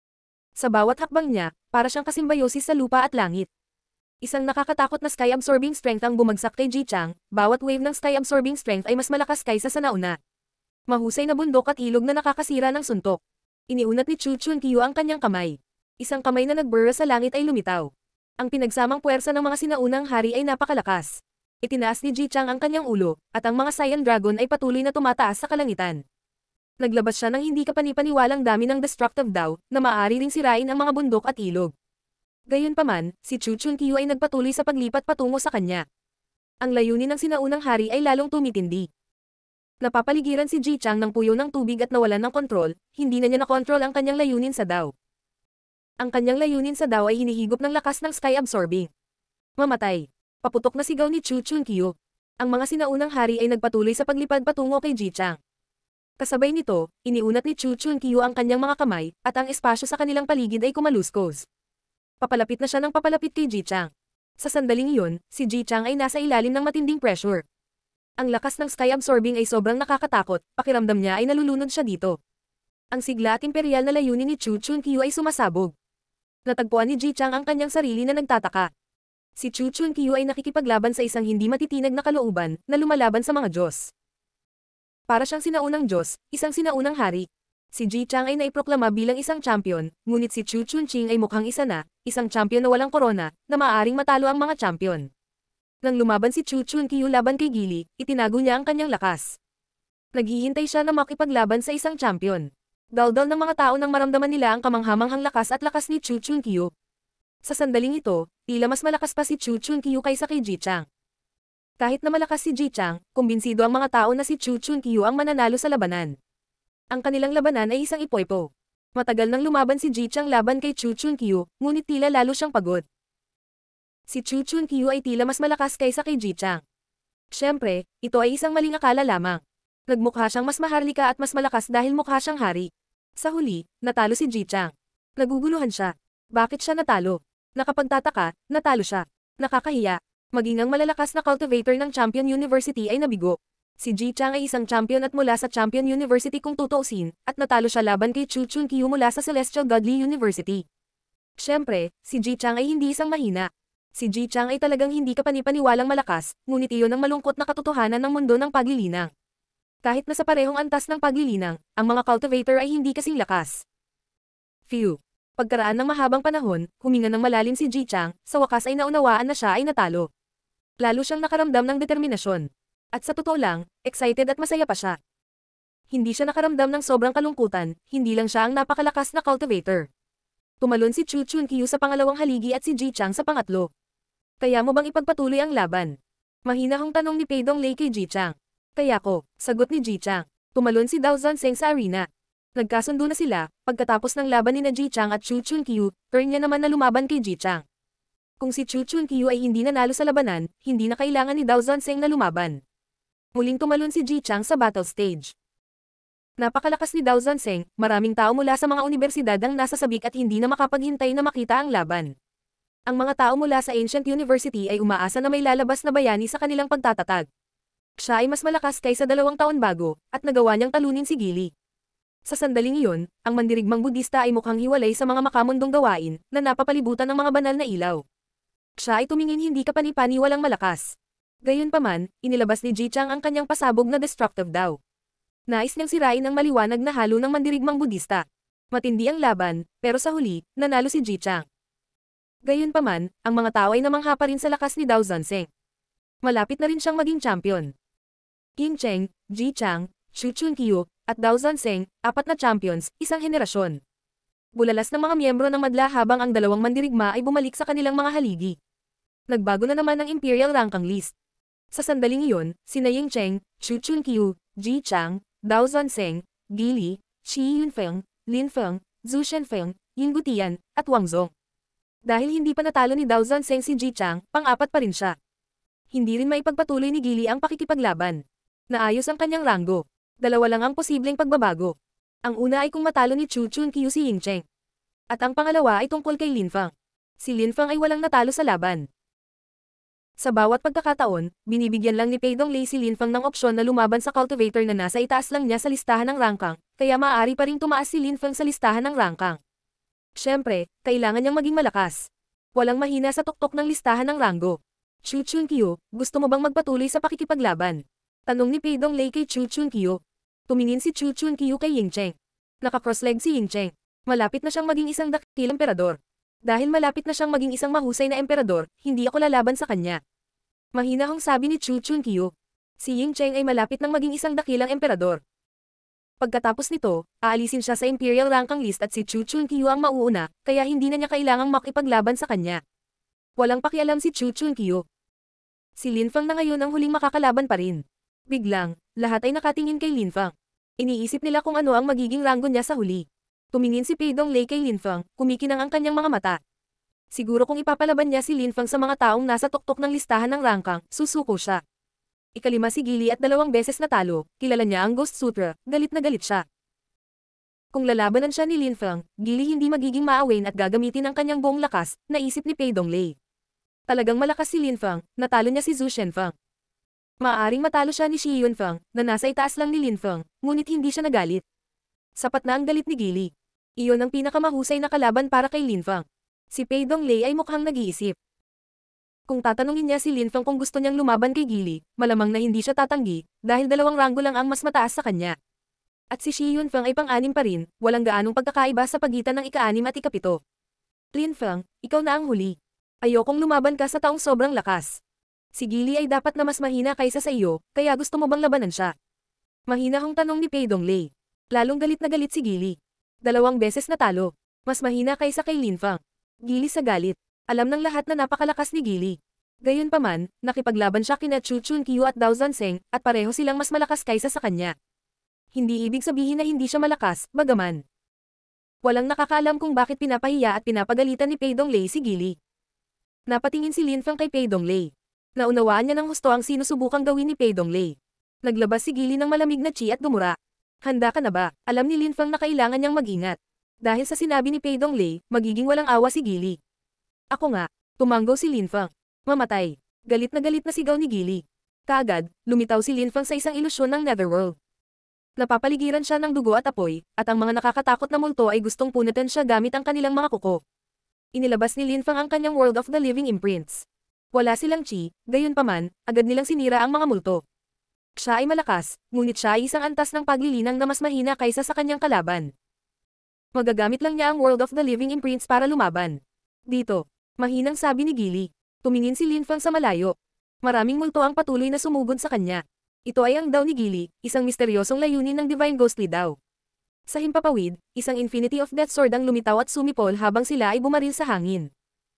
Sa bawat hakbang niya, para siyang kasimbayosis sa lupa at langit. Isang nakakatakot na sky-absorbing strength ang bumagsak kay Ji Chang, bawat wave ng sky-absorbing strength ay mas malakas kaysa sa nauna. Mahusay na bundok at ilog na nakakasira ng suntok. Iniunat ni Chu Chunqiu ang kanyang kamay. Isang kamay na nagburra sa langit ay lumitaw. Ang pinagsamang puwersa ng mga sinaunang hari ay napakalakas. Itinaas ni Ji Chang ang kanyang ulo, at ang mga Saiyan Dragon ay patuloy na tumataas sa kalangitan. Naglabas siya ng hindi kapani-paniwalang dami ng destructive daw, na maaari ring sirain ang mga bundok at ilog. Gayunpaman, si Chu Chunqiu ay nagpatuloy sa paglipat patungo sa kanya. Ang layunin ng sinaunang hari ay lalong tumitindi. Napapaligiran si Ji Chang ng puyo ng tubig at nawalan ng kontrol, hindi na niya nakontrol ang kanyang layunin sa daw. Ang kanyang layunin sa daw ay hinihigop ng lakas ng sky-absorbing. Mamatay. Paputok na sigaw ni Chu Chunqiu. Ang mga sinaunang hari ay nagpatuloy sa paglipad patungo kay Ji Chang. Kasabay nito, iniunat ni Chu Chunqiu ang kanyang mga kamay, at ang espasyo sa kanilang paligid ay kumaluskos. Papalapit na siya ng papalapit kay Ji Chang. Sa sandaling iyon, si Ji Chang ay nasa ilalim ng matinding pressure. Ang lakas ng sky-absorbing ay sobrang nakakatakot, pakiramdam niya ay nalulunod siya dito. Ang sigla at imperial na layunin ni Chu Chunqiu ay sumasabog. Natagpuan ni Ji Chang ang kanyang sarili na nagtataka. Si Chu Chunqiu ay nakikipaglaban sa isang hindi matitinag na kalooban, na lumalaban sa mga Diyos. Para siyang sinaunang Diyos, isang sinaunang hari. Si Ji Chang ay naiproklama bilang isang champion, ngunit si Chu Chunqing ay mukhang isa na, isang champion na walang korona, na maaaring matalo ang mga champion. Nang lumaban si Chu Chunqiu laban kay Gili, itinago niya ang kanyang lakas. Naghihintay siya na makipaglaban sa isang champion. Daldal ng mga tao nang maramdaman nila ang kamanghamanghang lakas at lakas ni Chu Chunqiu. Sa sandaling ito, tila mas malakas pa si Chu Chunqiu kaysa kay Ji Chang. Kahit na malakas si Ji Chang, kumbinsido ang mga tao na si Chu Chunqiu ang mananalo sa labanan. Ang kanilang labanan ay isang ipoypo. Matagal nang lumaban si Ji Chang laban kay Chu Chun-kyu, ngunit tila lalo siyang pagod. Si Chu Chun-kyu ay tila mas malakas kaysa kay Ji Chang. Siyempre, ito ay isang maling akala lamang. Nagmukha siyang mas maharlika at mas malakas dahil mukha siyang hari. Sa huli, natalo si Ji Chang. Naguguluhan siya. Bakit siya natalo? Nakapagtataka, natalo siya. Nakakahiya. Maging ang malalakas na cultivator ng Champion University ay nabigo. Si Ji Chang ay isang champion at mula sa Champion University kung tutuusin, at natalo siya laban kay Chu Chun-kyu mula sa Celestial Godly University. Siyempre, si Ji Chang ay hindi isang mahina. Si Ji Chang ay talagang hindi kapanipaniwalang malakas, ngunit iyon ang malungkot na katotohanan ng mundo ng paglilinang. Kahit na sa parehong antas ng paglilinang, ang mga cultivator ay hindi kasing lakas. Phew. Pagkaraan ng mahabang panahon, huminga ng malalim si Ji Chang, sa wakas ay naunawaan na siya ay natalo. Lalo siyang nakaramdam ng determinasyon. At sa totoo lang, excited at masaya pa siya. Hindi siya nakaramdam ng sobrang kalungkutan, hindi lang siya ang napakalakas na cultivator. Tumalon si Chu Chun-kyu sa pangalawang haligi at si Ji Chang sa pangatlo. Kaya mo bang ipagpatuloy ang laban? Mahinahong tanong ni Pei Donglei kay Ji Chang. Kaya ko, sagot ni Ji Chang. Tumalon si Dao Zonseng sa arena. Nagkasundo na sila, pagkatapos ng laban ni Ji Chang at Chu Chun-kyu, turn niya naman na lumaban kay Ji Chang. Kung si Chu Chun-kyu ay hindi nanalo sa labanan, hindi na kailangan ni Dao Zonseng na lumaban. Muling tumalon si Ji Chang sa battle stage. Napakalakas ni Dao Zonseng, maraming tao mula sa mga universidad ang nasa sabik at hindi na makapaghintay na makita ang laban. Ang mga tao mula sa Ancient University ay umaasa na may lalabas na bayani sa kanilang pagtatatag. Siya ay mas malakas kaysa 2 taon bago, at nagawa niyang talunin si Gili. Sa sandaling iyon, ang mandirigmang Budista ay mukhang hiwalay sa mga makamundong gawain, na napapalibutan ng mga banal na ilaw. Siya ay tumingin hindi kapanipaniwalang malakas. Gayunpaman, inilabas ni Ji Chang ang kanyang pasabog na destructive daw. Nais niyang sirain ang maliwanag na halo ng mandirigmang Budista. Matindi ang laban, pero sa huli, nanalo si Ji Chang. Gayunpaman, ang mga tao ay namangha pa rin sa lakas ni Dao Zonseng. Malapit na rin siyang maging champion. Ying Cheng, Ji Chang, Chu Chun-kyu, at Dao Zonseng, 4 na champions, isang henerasyon. Bulalas ng mga miyembro ng madla habang ang dalawang mandirigma ay bumalik sa kanilang mga haligi. Nagbago na naman ang Imperial Ranking List. Sa sandaling iyon, sina Ying Cheng, Chu Chun-kyu, Ji Chang, Dao Zonseng, Gili, Shi Yunfeng, Lin Feng, Zhu Shenfeng, Yin Gutian, at Wang Zong. Dahil hindi pa natalo ni Dao Zonseng si Ji Chang, pang-4 pa rin siya. Hindi rin maipagpatuloy ni Gili ang pakikipaglaban. Naayos ang kanyang ranggo. 2 lang ang posibleng pagbabago. Ang una ay kung matalo ni Chu Chun-kyu si Ying Cheng. At ang pangalawa ay tungkol kay Lin Feng. Si Lin Feng ay walang natalo sa laban. Sa bawat pagkakataon, binibigyan lang ni Pei Donglei si Lin Feng ng opsyon na lumaban sa cultivator na nasa itaas lang niya sa listahan ng rangkang, kaya maaari pa ring tumaas si Lin Feng sa listahan ng rangkang. Siyempre, kailangan niyang maging malakas. Walang mahina sa tuktok ng listahan ng ranggo. Chu Chun-kyu, gusto mo bang magpatuloy sa pakikipaglaban? Tanong ni Pei Donglei kay Chu Chun-kyu. Tumingin si Chu Chun-kyu kay Ying Cheng. Naka-cross-leg si Ying Cheng. Malapit na siyang maging isang dakilang emperador. Dahil malapit na siyang maging isang mahusay na emperador, hindi ako lalaban sa kanya. Mahinahong sabi ni Chu Chun-kyu. Si Ying Cheng ay malapit nang maging isang dakilang emperador. Pagkatapos nito, aalisin siya sa Imperial Ranking List at si Chu Chun-kyu ang mauuna, kaya hindi na niya kailangang makipaglaban sa kanya. Walang pakialam si Chu Chun-kyu. Si Lin Feng na ngayon ang huling makakalaban pa rin. Biglang, lahat ay nakatingin kay Lin Feng. Iniisip nila kung ano ang magiging ranggo niya sa huli. Tumingin si Pei Donglei kay Lin Feng, kumikinang ang kanyang mga mata. Siguro kung ipapalaban niya si Lin Feng sa mga taong nasa tuktok ng listahan ng rangkang, susuko siya. Ikalima si Gili at 2 beses natalo, kilala niya ang Ghost Sutra, galit na galit siya. Kung lalabanan siya ni Lin Feng, Gili hindi magiging maawain at gagamitin ang kanyang buong lakas, naisip ni Pei Donglei. Talagang malakas si Lin Feng, natalo niya si Zhu Shenfeng. Maaaring matalo siya ni Shi Yunfeng, na nasa itaas lang ni Lin Feng, ngunit hindi siya nagalit. Sapat na ang galit ni Gili. Iyon ang pinakamahusay na kalaban para kay Lin Feng. Si Pei Donglei ay mukhang nag-iisip. Kung tatanungin niya si Lin Feng kung gusto niyang lumaban kay Gili, malamang na hindi siya tatanggi, dahil 2 ranggo lang ang mas mataas sa kanya. At si Shi Yunfeng ay pang-6 pa rin, walang gaanong pagkakaiba sa pagitan ng ika-6 at ika-7. Lin Feng, ikaw na ang huli. Ayokong lumaban ka sa taong sobrang lakas. Si Gili ay dapat na mas mahina kaysa sa iyo, kaya gusto mo bang labanan siya? Mahinahong tanong ni Pei Donglei. Lalong galit na galit si Gili. 2 beses natalo. Mas mahina kaysa kay Lin Feng. Gili sa galit. Alam ng lahat na napakalakas ni Gili. Gayunpaman, nakipaglaban siya kina Chu Chun-kyu at Dao Zonseng, at pareho silang mas malakas kaysa sa kanya. Hindi ibig sabihin na hindi siya malakas, bagaman. Walang nakakaalam kung bakit pinapahiya at pinapagalitan ni Pei Donglei si Gili. Napatingin si Lin Feng kay Pei Donglei. Naunawaan niya ng husto ang sinusubukang gawin ni Pei Donglei. Naglabas si Gili ng malamig na chi at gumura. Handa ka na ba? Alam ni Lin Feng na kailangan niyang mag-ingat. Dahil sa sinabi ni Pei Donglei, magiging walang awa si Gili. Ako nga, tumanggo si Lin Feng. Mamatay. Galit na sigaw ni Gili. Kaagad, lumitaw si Lin Feng sa isang ilusyon ng Netherworld. Napapaligiran siya ng dugo at apoy, at ang mga nakakatakot na multo ay gustong punitin siya gamit ang kanilang mga kuko. Inilabas ni Lin Feng ang kanyang World of the Living Imprints. Wala silang chi, gayunpaman, agad nilang sinira ang mga multo. Siya ay malakas, ngunit siya ay isang antas ng paglilinang na mas mahina kaysa sa kanyang kalaban. Magagamit lang niya ang World of the Living Imprints para lumaban. Dito, mahinang sabi ni Gili. Tumingin si Lin Feng sa malayo. Maraming multo ang patuloy na sumugod sa kanya. Ito ay ang daw ni Gili, isang misteryosong layunin ng Divine Ghostly daw. Sa himpapawid, isang Infinity of Death Sword ang lumitaw at sumipol habang sila ay bumaril sa hangin.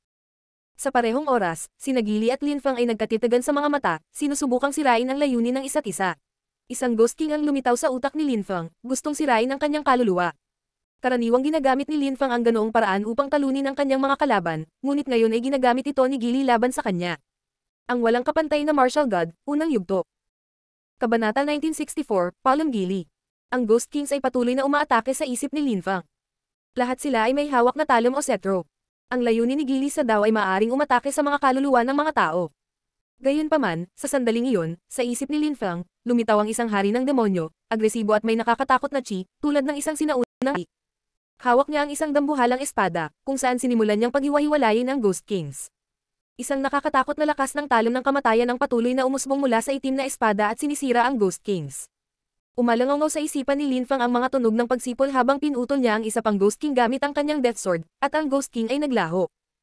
Sa parehong oras, sina Gili at Lin Feng ay nagkatitigan sa mga mata, sinusubukang sirain ang layunin ng isa't isa. Isang Ghost King ang lumitaw sa utak ni Lin Feng, gustong sirain ang kanyang kaluluwa. Karaniwang ginagamit ni Lin Feng ang ganoong paraan upang talunin ang kanyang mga kalaban, ngunit ngayon ay ginagamit ito ni Gili laban sa kanya. Ang walang kapantay na martial god, unang yugto. Kabanata 1964, Palom Gili. Ang Ghost Kings ay patuloy na umaatake sa isip ni Lin Feng. Lahat sila ay may hawak na talom o cetro. Ang layunin ni Gili sa daw ay maaaring umatake sa mga kaluluwa ng mga tao. Gayunpaman, sa sandaling iyon, sa isip ni Lin Feng, lumitaw ang isang hari ng demonyo, agresibo at may nakakatakot na chi, tulad ng isang sinaunang. Hawak niya ang isang dambuhalang espada, kung saan sinimulan niyang paghiwa-hiwalayin ang Ghost Kings. Isang nakakatakot na lakas ng talon ng kamatayan ang patuloy na umusbong mula sa itim na espada at sinisira ang Ghost Kings. Umalangaw sa isipan ni Lin Feng ang mga tunog ng pagsipol habang pinutol niya ang isa pang Ghost King gamit ang kanyang Death Sword, at ang Ghost King ay naglaho.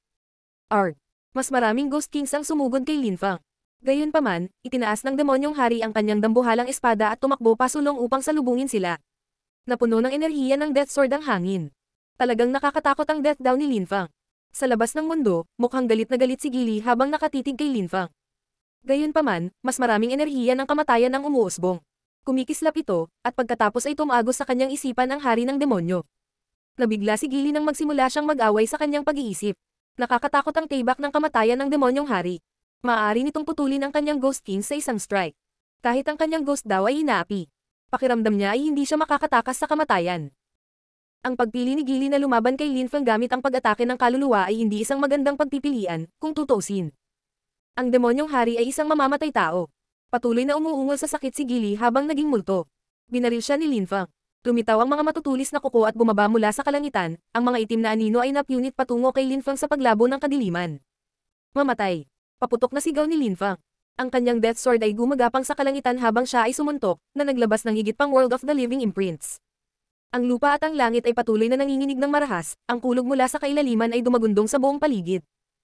Mas maraming Ghost Kings ang sumugod kay Lin Feng. Gayunpaman, itinaas ng demonyong hari ang kanyang dambuhalang espada at tumakbo pasulong upang salubungin sila. Napuno ng enerhiya ng Death Sword ang hangin. Talagang nakakatakot ang death daw ni Lin Feng. Sa labas ng mundo, mukhang galit na galit si Gili habang nakatitig kay Lin Feng. Gayunpaman, mas maraming enerhiya ng kamatayan ang umuusbong. Kumikislap ito, at pagkatapos ay tumagos sa kanyang isipan ang hari ng demonyo. Nabigla si Gili nang magsimula siyang mag-away sa kanyang pag-iisip. Nakakatakot ang tibak ng kamatayan ng demonyong hari. Maaari nitong putulin ang kanyang Ghost King sa isang strike. Kahit ang kanyang ghost daw ay inaapi. Pakiramdam niya ay hindi siya makakatakas sa kamatayan. Ang pagpili ni Gili na lumaban kay Lin Feng gamit ang pag-atake ng kaluluwa ay hindi isang magandang pagpipilian, kung tutuusin. Ang demonyong hari ay isang mamamatay tao. Patuloy na umuungol sa sakit si Gili habang naging multo. Binaril siya ni Lin Feng. Lumitaw ang mga matutulis na kuko at bumaba mula sa kalangitan, ang mga itim na anino ay napunit patungo kay Lin Feng sa paglabo ng kadiliman. Mamatay. Paputok na sigaw ni Lin Feng. Ang kanyang Death Sword ay gumagapang sa kalangitan habang siya ay sumuntok, na naglabas ng higit pang World of the Living Imprints. Ang lupa at ang langit ay patuloy na nanginginig ng marahas, ang kulog mula sa kailaliman ay dumagundong sa buong paligid.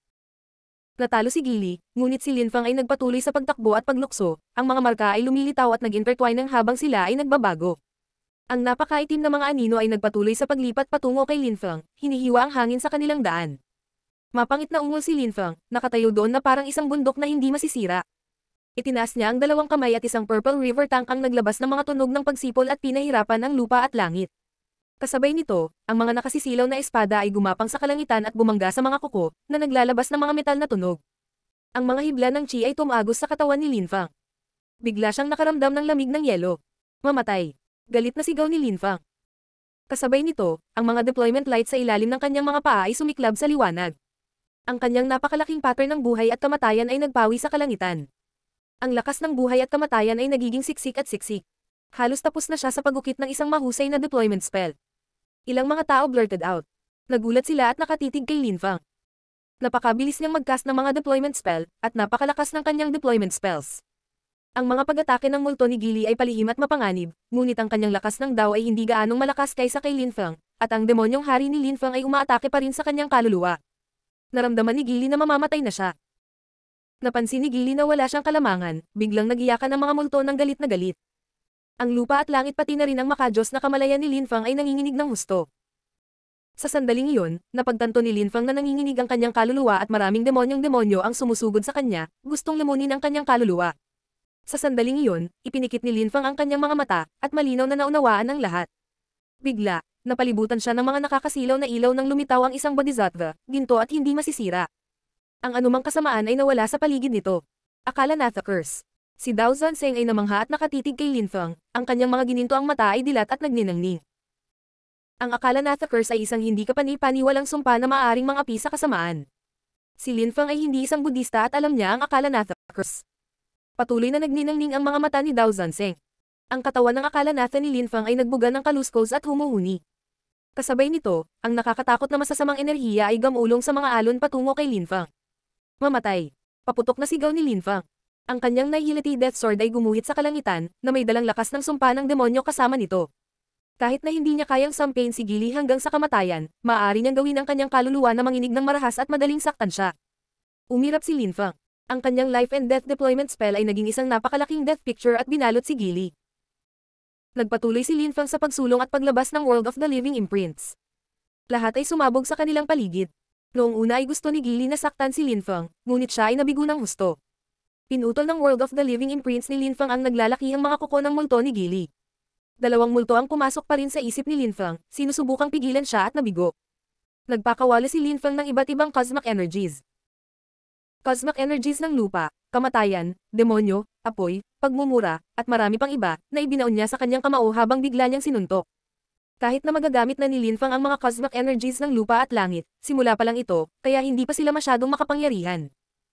Natalo si Gili, ngunit si Lin Feng ay nagpatuloy sa pagtakbo at paglukso, ang mga marka ay lumilitaw at nag-intertwine habang sila ay nagbabago. Ang napakaitim na mga anino ay nagpatuloy sa paglipat patungo kay Lin Feng, hinihiwa ang hangin sa kanilang daan. Mapangit na ungol si Lin Feng, nakatayo doon na parang isang bundok na hindi masisira. Itinaas niya ang dalawang kamay at isang Purple River Tank ang naglabas ng mga tunog ng pagsipol at pinahirapan ang lupa at langit. Kasabay nito, ang mga nakasisilaw na espada ay gumapang sa kalangitan at bumangga sa mga kuko, na naglalabas ng mga metal na tunog. Ang mga hibla ng chi ay tumagos sa katawan ni Lin Feng. Bigla siyang nakaramdam ng lamig ng yelo. Mamatay. Galit na sigaw ni Lin Feng. Kasabay nito, ang mga deployment lights sa ilalim ng kanyang mga paa ay sumiklab sa liwanag. Ang kanyang napakalaking pattern ng buhay at kamatayan ay nagpawi sa kalangitan. Ang lakas ng buhay at kamatayan ay nagiging siksik at siksik. Halos tapos na siya sa pagukit ng isang mahusay na deployment spell. Ilang mga tao blurted out. Nagulat sila at nakatitig kay Lin Feng. Napakabilis niyang mag-cast ng mga deployment spell, at napakalakas ng kanyang deployment spells. Ang mga pag-atake ng multo ni Gili ay palihim at mapanganib, ngunit ang kanyang lakas ng daw ay hindi gaanong malakas kaysa kay Lin Feng, at ang demonyong hari ni Lin Feng ay umaatake pa rin sa kanyang kaluluwa. Naramdaman ni Gili na mamamatay na siya. Napansin ni Gili na wala siyang kalamangan, biglang nagiyakan ang mga multo ng galit na galit. Ang lupa at langit pati na rin ang makajos na kamalayan ni Lin Feng ay nanginginig ng husto. Sa sandaling iyon, napagtanto ni Lin Feng na nanginginig ang kanyang kaluluwa at maraming demonyong-demonyo ang sumusugod sa kanya, gustong lamunin ang kanyang kaluluwa. Sa sandaling iyon, ipinikit ni Lin Feng ang kanyang mga mata, at malinaw na naunawaan ng lahat. Bigla, napalibutan siya ng mga nakakasilaw na ilaw nang lumitaw ang isang bodhisattva, ginto at hindi masisira. Ang anumang kasamaan ay nawala sa paligid nito. Akala na the curse. Si Dao Zanzeng ay namangha at nakatitig kay Lin Feng, ang kanyang mga gininto ang mata ay dilat at nagninangning. Ang akala na the curse ay isang hindi kapani-paniwalang sumpa na maaaring mangapi sa kasamaan. Si Lin Feng ay hindi isang Budista at alam niya ang akala na the curse. Patuloy na nagninangning ang mga mata ni Dao Zanzeng. Ang katawan ng akala natha ni Lin Feng ay nagbuga ng kaluskos at humuhuni. Kasabay nito, ang nakakatakot na masasamang enerhiya ay gamulong sa mga alon patungo kay Lin Feng. Mamatay. Paputok na sigaw ni Lin Feng. Ang kanyang Nihility Death Sword ay gumuhit sa kalangitan, na may dalang lakas ng sumpa ng demonyo kasama nito. Kahit na hindi niya kayang sampain si Gili hanggang sa kamatayan, maaari niyang gawin ang kanyang kaluluwa na manginig ng marahas at madaling saktan siya. Umirap si Lin Feng. Ang kanyang life and death deployment spell ay naging isang napakalaking death picture at binalot si Gili. Nagpatuloy si Lin Feng sa pagsulong at paglabas ng World of the Living Imprints. Lahat ay sumabog sa kanilang paligid. Noong una ay gusto ni Gili na saktan si Lin Feng, ngunit siya ay nabigo ng husto. Pinutol ng World of the Living Imprints ni Lin Feng ang naglalakihang mga kuko ng multo ni Gili. Dalawang multo ang pumasok pa rin sa isip ni Lin Feng, sinusubukang pigilan siya at nabigo. Nagpakawala si Lin Feng ng iba't ibang cosmic energies. Cosmic energies ng lupa, kamatayan, demonyo, apoy, pagmumura, at marami pang iba, na ibinaon niya sa kanyang kamao habang bigla niyang sinuntok. Kahit na magagamit na ni Lin Feng ang mga cosmic energies ng lupa at langit, simula pa lang ito, kaya hindi pa sila masyadong makapangyarihan.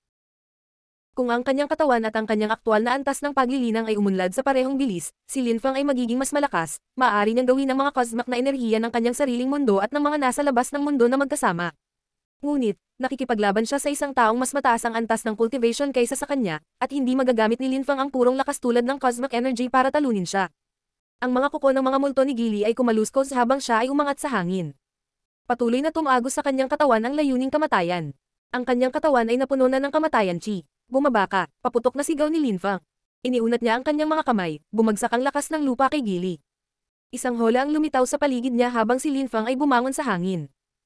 Kung ang kanyang katawan at ang kanyang aktwal na antas ng paglilinang ay umunlad sa parehong bilis, si Lin Feng ay magiging mas malakas, maaari niyang gawin ang mga cosmic na enerhiya ng kanyang sariling mundo at ng mga nasa labas ng mundo na magkasama. Ngunit, nakikipaglaban siya sa isang taong mas mataas ang antas ng cultivation kaysa sa kanya, at hindi magagamit ni Lin Feng ang purong lakas tulad ng cosmic energy para talunin siya. Ang mga kuko ng mga multo ni Gili ay kumaluskos habang siya ay umangat sa hangin. Patuloy na tumagos sa kanyang katawan ang layuning kamatayan. Ang kanyang katawan ay napuno na ng kamatayan chi. Bumaba ka, paputok na sigaw ni Lin Feng. Iniunat niya ang kanyang mga kamay, bumagsak ang lakas ng lupa kay Gili. Isang hola ang lumitaw sa paligid niya habang si Lin Feng ay bumangon sa hangin.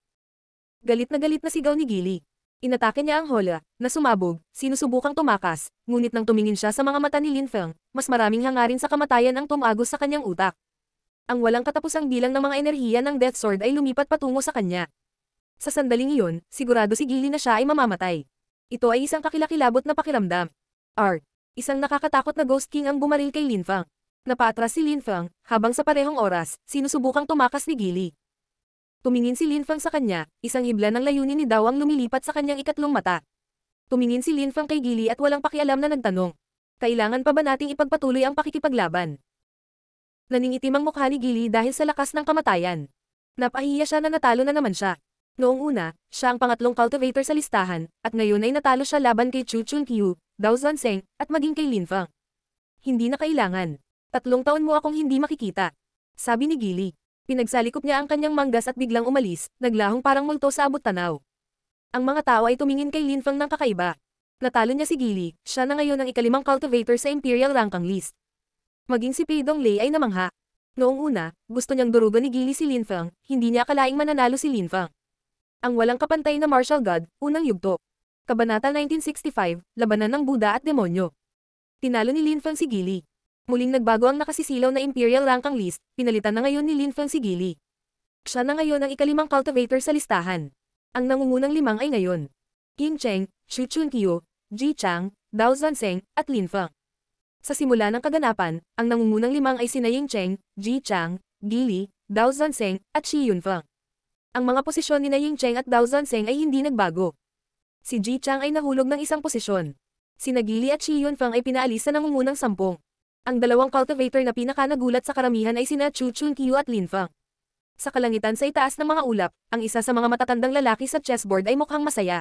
Galit na sigaw ni Gili. Inatake niya ang hola, na sumabog, sinusubukang tumakas, ngunit nang tumingin siya sa mga mata ni Lin Feng, mas maraming hangarin sa kamatayan ang tumagos sa kanyang utak. Ang walang katapusang bilang ng mga enerhiya ng Death Sword ay lumipat patungo sa kanya. Sa sandaling iyon, sigurado si Gili na siya ay mamamatay. Ito ay isang kakilakilabot na pakiramdam. Isang nakakatakot na Ghost King ang bumaril kay Lin Feng. Napaatras si Lin Feng, habang sa parehong oras, sinusubukang tumakas ni Gili. Tumingin si Lin Feng sa kanya, isang hibla ng layunin ni Dao ang lumilipat sa kanyang ikatlong mata. Tumingin si Lin Feng kay Gili at walang pakialam na nagtanong. Kailangan pa ba nating ipagpatuloy ang pakikipaglaban? Naningitim ang mukha ni Gili dahil sa lakas ng kamatayan. Napahiya siya na natalo na naman siya. Noong una, siya ang pangatlong cultivator sa listahan, at ngayon ay natalo siya laban kay Chu Chunqiu, Dao Zanzeng, at maging kay Lin Feng. Hindi na kailangan. 3 taon mo akong hindi makikita. Sabi ni Gili. Pinagsalikop niya ang kanyang manggas at biglang umalis, naglahong parang multo sa abot tanaw. Ang mga tao ay tumingin kay Lin Feng ng kakaiba. Natalo niya si Gili, siya na ngayon ang ika-5 cultivator sa Imperial Ranking List. Maging si Pei Donglei ay namangha. Noong una, gusto niyang durugan ni Gili si Lin Feng, hindi niya akalaing mananalo si Lin Feng. Ang walang kapantay na martial god, unang yugto. Kabanata 1965, Labanan ng Buddha at Demonyo. Tinalo ni Lin Feng si Gili. Muling nagbago ang nakasisilaw na Imperial Ranking List, pinalitan na ngayon ni Lin Feng si Gili. Siya na ngayon ang ika-5 cultivator sa listahan. Ang nangungunang 5 ay ngayon. Qin Cheng, Chu Chunqiu, Ji Chang, Dao Zanzeng, at Lin Feng. Sa simula ng kaganapan, ang nangungunang 5 ay sina Ying Cheng, Ji Chang, Gili, Dao Zanzeng, at Shi Yunfeng. Ang mga posisyon ni Ying Cheng at Dao Zanzeng ay hindi nagbago. Si Ji Chang ay nahulog ng isang posisyon. Sina Gili at Shi Yunfeng ay pinaalis sa nangungunang 10. Ang dalawang cultivator na pinaka-nagulat sa karamihan ay sina Chu Chunqiu at Lin Feng. Sa kalangitan sa itaas ng mga ulap, ang isa sa mga matatandang lalaki sa chessboard ay mukhang masaya.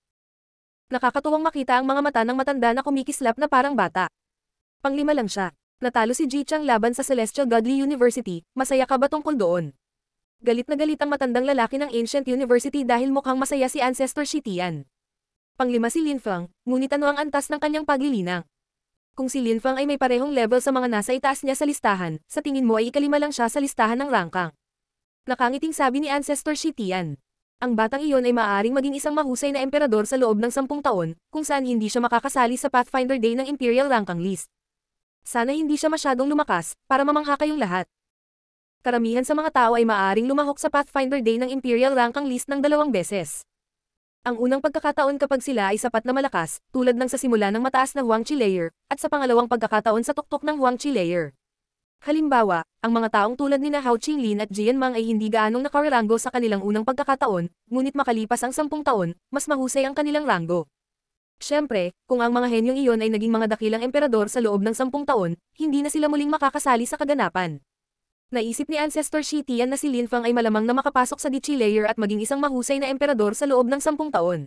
Nakakatuwang makita ang mga mata ng matanda na kumikislap na parang bata. Panglima lang siya. Natalo si Ji Chang laban sa Celestial Godly University, masaya ka ba tungkol doon? Galit na galit ang matandang lalaki ng Ancient University dahil mukhang masaya si Ancestor Shi Tian. Panglima si Lin Feng, ngunit ano ang antas ng kanyang paglilinang? Kung si Lin Feng ay may parehong level sa mga nasa itaas niya sa listahan, sa tingin mo ay ika-5 lang siya sa listahan ng rangkang. Nakangiting sabi ni Ancestor Shi Tian. Ang batang iyon ay maaaring maging isang mahusay na emperador sa loob ng 10 taon, kung saan hindi siya makakasali sa Pathfinder Day ng Imperial Ranking List. Sana hindi siya masyadong lumakas, para mamangha kayong lahat. Karamihan sa mga tao ay maaaring lumahok sa Pathfinder Day ng Imperial Rankang List ng 2 beses. Ang unang pagkakataon kapag sila ay sapat na malakas, tulad ng sa simula ng mataas na Huang Chi layer, at sa pangalawang pagkakataon sa tuktok ng Huang Chi layer. Halimbawa, ang mga taong tulad nina Hao Qinglin at Jian Mang ay hindi gaanong nakaranggo sa kanilang unang pagkakataon, ngunit makalipas ang 10 taon, mas mahusay ang kanilang ranggo. Siyempre, kung ang mga henyong iyon ay naging mga dakilang emperador sa loob ng 10 taon, hindi na sila muling makakasali sa kaganapan. Naisip ni Ancestor Shi Tian na si Lin Fang ay malamang na makapasok sa Di Chi layer at maging isang mahusay na emperador sa loob ng 10 taon.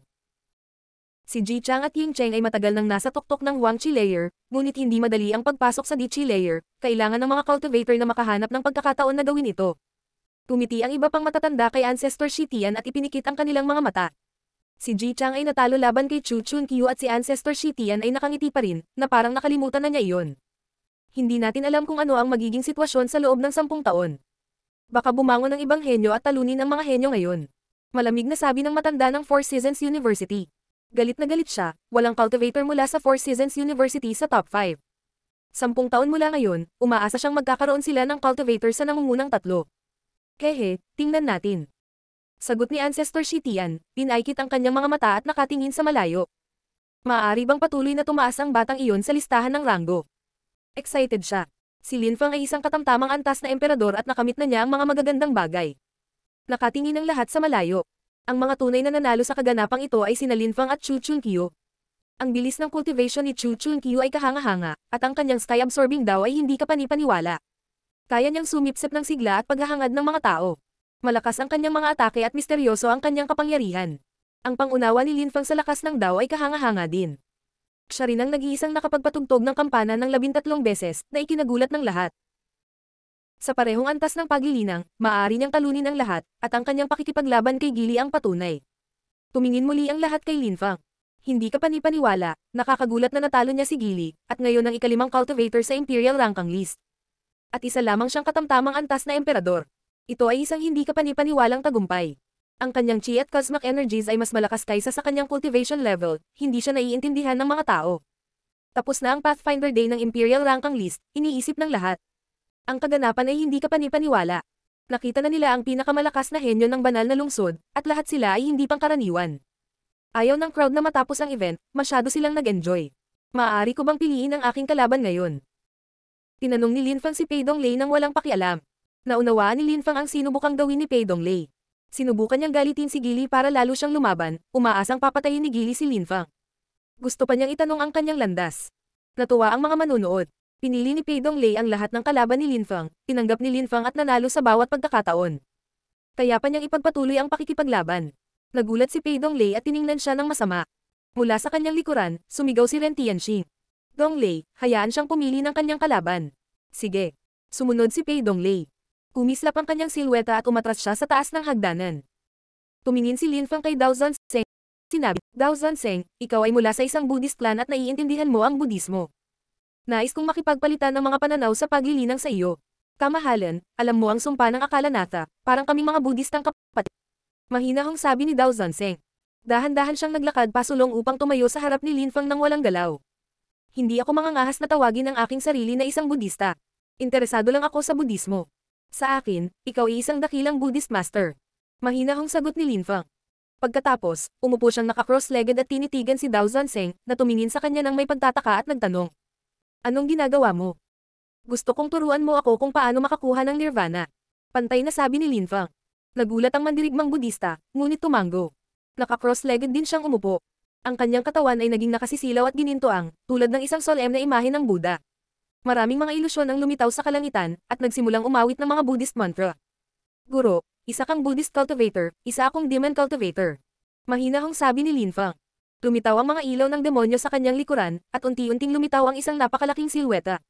Si Ji Chang at Ying Cheng ay matagal nang nasa tuktok ng Huang Chi layer, ngunit hindi madali ang pagpasok sa Di Chi layer, kailangan ng mga cultivator na makahanap ng pagkakataon na gawin ito. Tumiti ang iba pang matatanda kay Ancestor Shi Tian at ipinikit ang kanilang mga mata. Si Ji Chang ay natalo laban kay Chu Chunqiu at si Ancestor Shi Tian ay nakangiti pa rin, na parang nakalimutan na niya iyon. Hindi natin alam kung ano ang magiging sitwasyon sa loob ng 10 taon. Baka bumangon ang ibang henyo at talunin ang mga henyo ngayon. Malamig na sabi ng matanda ng Four Seasons University. Galit na galit siya, walang cultivator mula sa Four Seasons University sa top 5. 10 taon mula ngayon, umaasa siyang magkakaroon sila ng cultivator sa nangungunang 3. Kehe, tingnan natin. Sagot ni Ancestor Shi Tian, pinaikit ang kanyang mga mata at nakatingin sa malayo. Maaari bang patuloy na tumaas ang batang iyon sa listahan ng ranggo? Excited siya. Si Lin Fang ay isang katamtamang antas na emperador at nakamit na niya ang mga magagandang bagay. Nakatingin ang lahat sa malayo. Ang mga tunay na nanalo sa kaganapang ito ay sina Lin Fang at Chu Chunqiu. Ang bilis ng cultivation ni Chu Chunqiu ay kahanga-hanga, at ang kanyang sky-absorbing daw ay hindi kapani-paniwala. Kaya niyang sumipsip ng sigla at paghahangad ng mga tao. Malakas ang kanyang mga atake at misteryoso ang kanyang kapangyarihan. Ang pangunawa ni Lin Fang sa lakas ng daw ay kahanga-hanga din. Siya rin ang nag-iisang nakapagpatugtog ng kampana ng 13 beses na ikinagulat ng lahat. Sa parehong antas ng paglilinang, maaari niyang talunin ang lahat, at ang kanyang pakikipaglaban kay Gili ang patunay. Tumingin muli ang lahat kay Lin Fang. Hindi ka panipaniwala, nakakagulat na natalo niya si Gili, at ngayon ang ikalimang cultivator sa Imperial Rankang List. At isa lamang siyang katamtamang antas na emperador. Ito ay isang hindi ka panipaniwalang tagumpay. Ang kanyang chi at cosmic energies ay mas malakas kaysa sa kanyang cultivation level, hindi siya naiintindihan ng mga tao. Tapos na ang Pathfinder Day ng Imperial Rankang List, iniisip ng lahat. Ang kaganapan ay hindi kapanipaniwala. Nakita na nila ang pinakamalakas na henyo ng banal na lungsod, at lahat sila ay hindi pangkaraniwan. Ayaw ng crowd na matapos ang event, masyado silang nag-enjoy. Maaari ko bang piliin ang aking kalaban ngayon? Tinanong ni Lin Fang si Pei Donglei nang walang pakialam. Naunawaan ni Lin Fang ang sinubukang gawin ni Pei Donglei. Sinubukan niyang galitin si Gili para lalo siyang lumaban, umaasang papatayin ni Gili si Lin Fang. Gusto pa niyang itanong ang kanyang landas. Natuwa ang mga manunood. Pinili ni Pei Donglei ang lahat ng kalaban ni Lin Fang, tinanggap ni Lin Fang at nanalo sa bawat pagkakataon. Kaya pa niyang ipagpatuloy ang pakikipaglaban. Nagulat si Pei Donglei at tiningnan siya ng masama. Mula sa kanyang likuran, sumigaw si Ren Tianxing. Donglei, hayaan siyang pumili ng kanyang kalaban. Sige. Sumunod si Pei Donglei. Kumislap ang kanyang silweta at umatras siya sa taas ng hagdanan. Tumingin si Lin Fang kay Dao Zhanseng. Sinabi, Dao Zhanseng, ikaw ay mula sa isang Buddhist clan at naiintindihan mo ang Budismo. Nais kong makipagpalitan ng mga pananaw sa paglilinang sa iyo. Kamahalan, alam mo ang sumpa ng Akalanatha, parang kaming mga Budistang kapatid. Mahinahong sabi ni Dao Zhanseng. Dahan-dahan siyang naglakad pasulong upang tumayo sa harap ni Lin Fang nang walang galaw. Hindi ako mangangahas na tawagin ang aking sarili na isang Budista. Interesado lang ako sa Budismo. Sa akin, ikaw ay isang dakilang Buddhist master. Mahinahong sagot ni Lin Fang. Pagkatapos, umupo siyang naka-cross-legged at tinitigan si Dao Zhanseng na tumingin sa kanya ng may pagtataka at nagtanong. Anong ginagawa mo? Gusto kong turuan mo ako kung paano makakuha ng nirvana. Pantay na sabi ni Lin Fang. Nagulat ang mandirigmang Budista, ngunit tumango. Naka-cross-legged din siyang umupo. Ang kanyang katawan ay naging nakasisilaw at ginintoang, tulad ng isang solemn na imahe ng Buddha. Maraming mga ilusyon ang lumitaw sa kalangitan, at nagsimulang umawit ng mga Buddhist mantra. Guro, isa kang Buddhist cultivator, isa akong demon cultivator. Mahinahong sabi ni Lin Fang. Lumitaw ang mga ilaw ng demonyo sa kanyang likuran, at unti-unting lumitaw ang isang napakalaking silweta.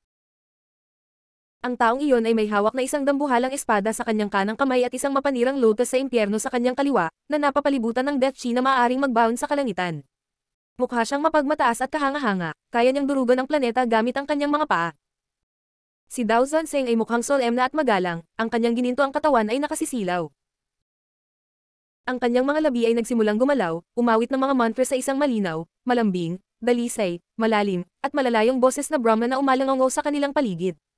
Ang taong iyon ay may hawak na isang dambuhalang espada sa kanyang kanang kamay at isang mapanirang lotus sa impyerno sa kanyang kaliwa, na napapalibutan ng death chi na maaaring magbaon sa kalangitan. Mukha siyang mapagmataas at kahanga-hanga, kaya niyang durugan ang planeta gamit ang kanyang mga paa. Si Dao Zhanseng ay mukhang solemna at magalang, ang kanyang gininto ang katawan ay nakasisilaw. Ang kanyang mga labi ay nagsimulang gumalaw, umawit ng mga mantra sa isang malinaw, malambing, dalisay, malalim, at malalayong boses na Brahma na umalangaw sa kanilang paligid.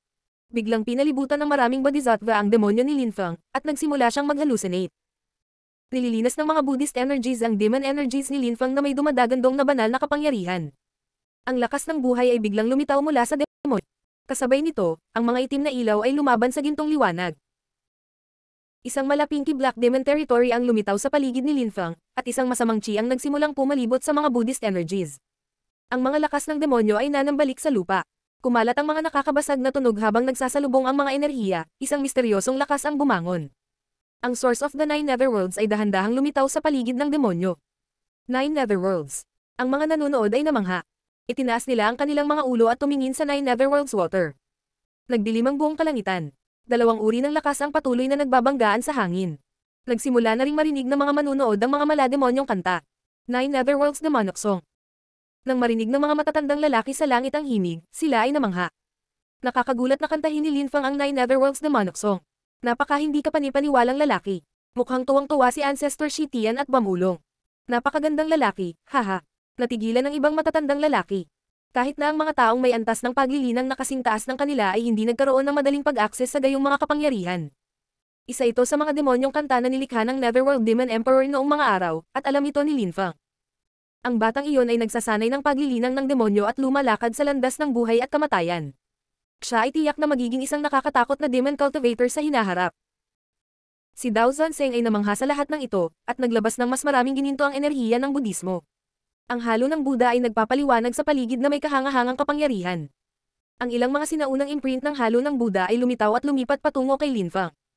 Biglang pinalibutan ng maraming bodhisattva ang demonyo ni Linfeng, at nagsimula siyang mag-hallucinate. Nililinas ng mga Buddhist energies ang demon energies ni Linfeng na may dumadagandong na banal na kapangyarihan. Ang lakas ng buhay ay biglang lumitaw mula sa demonyo. Kasabay nito, ang mga itim na ilaw ay lumaban sa gintong liwanag. Isang malapingki Black Demon Territory ang lumitaw sa paligid ni Linfeng, at isang masamang chi ang nagsimulang pumalibot sa mga Buddhist energies. Ang mga lakas ng demonyo ay nanambalik sa lupa. Kumalat ang mga nakakabasag na tunog habang nagsasalubong ang mga enerhiya, isang misteryosong lakas ang bumangon. Ang source of the Nine Netherworlds ay dahan-dahang lumitaw sa paligid ng demonyo. Nine Netherworlds. Ang mga nanonood ay namangha. Itinaas nila ang kanilang mga ulo at tumingin sa Nine Netherworlds water. Nagdilim ang buong kalangitan. Dalawang uri ng lakas ang patuloy na nagbabanggaan sa hangin. Nagsimula na ring marinig ng mga manunood ang mga malademonyong kanta. Nine Netherworlds Demonic Song. Nang marinig ng mga matatandang lalaki sa langit ang himig, sila ay namangha. Nakakagulat na kantahin ni Linfeng ang Nine Netherworlds Demonic Song. Napaka hindi kapanipaniwalang lalaki. Mukhang tuwang-tuwa si Ancestor Shitian at Bamulong. Napakagandang lalaki, haha. Natigilan ng ibang matatandang lalaki. Kahit na ang mga taong may antas ng paglilinang na kasing taas ng kanila ay hindi nagkaroon ng madaling pag-access sa gayong mga kapangyarihan. Isa ito sa mga demonyong kanta na nilikha ng Netherworld Demon Emperor noong mga araw, at alam ito ni Linfeng. Ang batang iyon ay nagsasanay ng paglilinang ng demonyo at lumalakad sa landas ng buhay at kamatayan. Siya ay tiyak na magiging isang nakakatakot na demon cultivator sa hinaharap. Si Dao Zanzeng ay namangha sa lahat ng ito, at naglabas ng mas maraming gininto ang enerhiya ng Budismo. Ang halo ng Buddha ay nagpapaliwanag sa paligid na may kahangahangang kapangyarihan. Ang ilang mga sinaunang imprint ng halo ng Buddha ay lumitaw at lumipat patungo kay Linfeng.